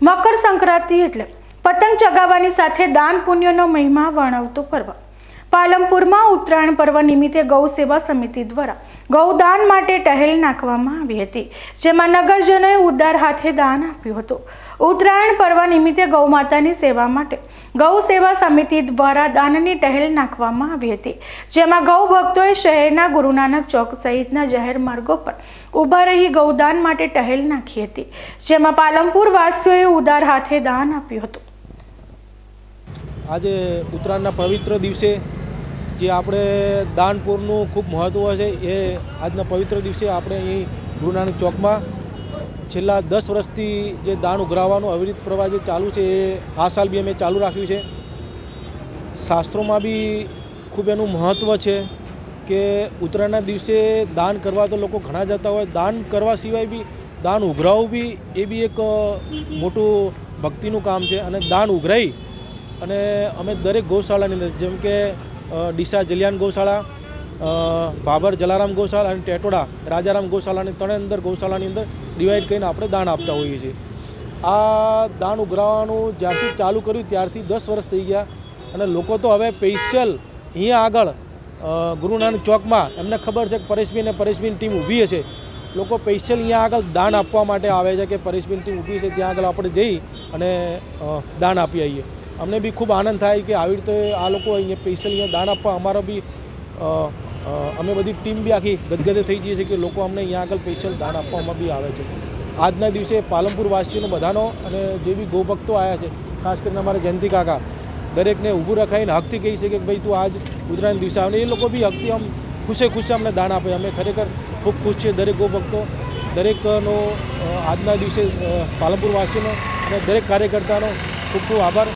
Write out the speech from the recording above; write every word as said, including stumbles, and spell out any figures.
મકર સંક્રાંતિ એટલે પતંગ ચગાવવાની સાથે દાન પુણ્યનો મહિમા વર્ણવતો પર્વ। પાલનપુરમાં ઉત્તરાયણ પર્વ નિમિત્તે ગૌ સેવા સમિતિ દ્વારા ગૌદાન માટે ટહેલ નાખવામાં આવી હતી, જેમાં નગરજનોએ ઉદાર હાથે દાન આપ્યું હતું। ઉત્તરાયણ પર્વ નિમિત્તે ગૌ માતાની સેવા માટે ગૌ સેવા સમિતિ દ્વારા દાનની ટહેલ નાખવામાં આવી હતી, જેમાં ગૌ ભક્તોએ શહેરના ગુરુ નાનક ચોક સહિતના જાહેર માર્ગો પર ઊભા રહી ગૌદાન માટે ટહેલ નાખી હતી, જેમાં પાલનપુર વાસીઓએ ઉદાર હાથે દાન આપ્યું હતું। આજે ઉત્તરાયણના પવિત્ર દિવસે જે આપણે દાનપુરનું ખૂબ મહત્ત્વ છે, એ આજના પવિત્ર દિવસે આપણે અહીં ગુરુ નાનક ચોકમાં છેલ્લા દસ વર્ષથી જે દાન ઉઘરાવવાનો અવિરત પ્રવાહ જે ચાલુ છે, એ આ સાલ બી અમે ચાલુ રાખ્યું છે। શાસ્ત્રોમાં બી ખૂબ એનું મહત્ત્વ છે કે ઉત્તરાયણના દિવસે દાન કરવા તો લોકો ઘણા જતા હોય, દાન કરવા સિવાય બી દાન ઉઘરાવવું બી એ બી એક મોટું ભક્તિનું કામ છે। અને દાન ઉઘરાઈ અને અમે દરેક ગૌશાળાની અંદર, જેમ કે ડીસા જલિયાન ગૌશાળા, ભાભર જલારામ ગૌશાળા અને ટેટોડા રાજારામ ગૌશાળાની ત્રણે અંદર ગૌશાળાની અંદર ડિવાઈડ કરીને આપણે દાન આપતા હોઈએ છીએ। આ દાન ઉઘરાવવાનું જ્યારથી ચાલુ કર્યું ત્યારથી દસ વર્ષ થઈ ગયા, અને લોકો તો હવે સ્પેશિયલ અહીંયા આગળ ગુરુ નાનક ચોકમાં એમને ખબર છે કે પરેશભાઈ અને પરેશભાઈની ટીમ ઊભી હશે, લોકો સ્પેશિયલ અહીંયા આગળ દાન આપવા માટે આવે છે કે પરેશભાઈની ટીમ ઊભી છે, ત્યાં આગળ આપણે જઈ અને દાન આપી આવીએ। અમને બી ખૂબ આનંદ થાય કે આવી રીતે આ લોકો અહીંયા સ્પેશિયલ અહીંયા દાન આપવા, અમારો બી અમે બધી ટીમ બી આખી ગદગદે થઈ જઈએ છીએ કે લોકો અમને અહીંયા આગળ સ્પેશિયલ દાન આપવામાં બી આવે છે। આજના દિવસે પાલનપુર વાસીઓનો બધાનો અને જે બી ગૌભક્તો આવ્યા છે, ખાસ કરીને અમારા જયંતિ કાકા, દરેકને ઊભું રખાઈને હકથી કહી છે કે ભાઈ તું આજ ઉત્તરાયણ દિવસે આવે, એ લોકો બી હકથી આમ ખુશે ખુશે અમને દાન આપે। અમે ખરેખર ખૂબ ખુશ છીએ દરેક ગૌભક્તો, દરેકનો આજના દિવસે પાલનપુર વાસીઓનો અને દરેક કાર્યકર્તાનો ખૂબ ખૂબ આભાર।